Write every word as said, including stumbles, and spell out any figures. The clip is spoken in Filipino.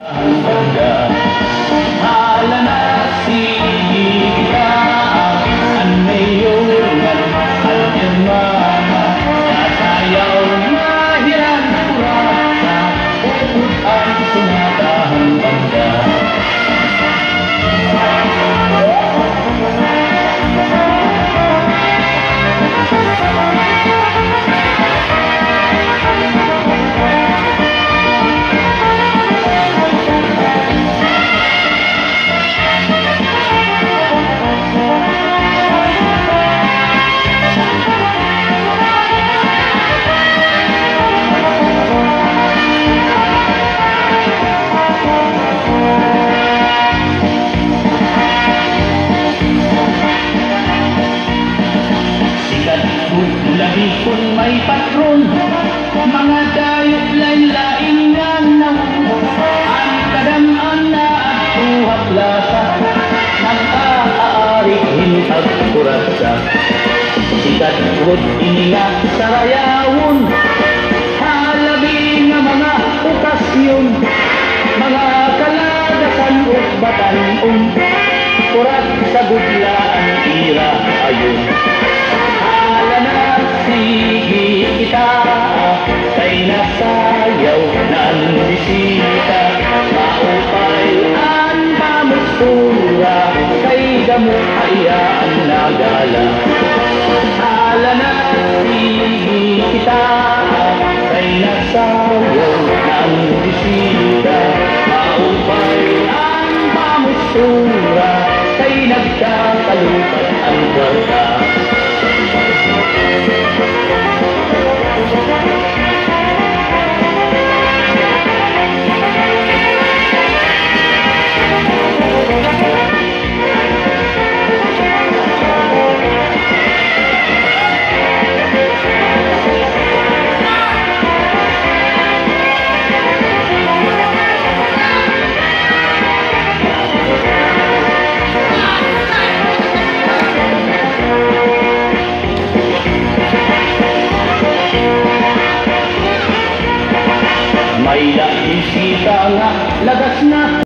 Hala na kita ang mayungan at yung mga nasayaw mahiran kurasa upod ang sumatahang banda. Labi kung may patron, mga dayot lain-lain nga naman, ang kadamaan na at tuhat lasa ng aarihin at kurasa. Sikat rod iniya sa rayawon, halabi nga mga okasyon, mga kalagasan o batanon, kurat sa gudlaan ira ayon. Sige kita kay nasayaw na ang bisita, maupay ang pamusura kay gamot ayaan nagala. Hala na sige kita kay nasayaw na ang bisita, maupay ang pamusura kay nagkakalupat ang kwarta. May laisita nga lagas na